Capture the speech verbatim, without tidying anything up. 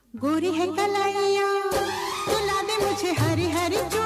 गोरी है कलाइया, तू ला दे मुझे हरी हरी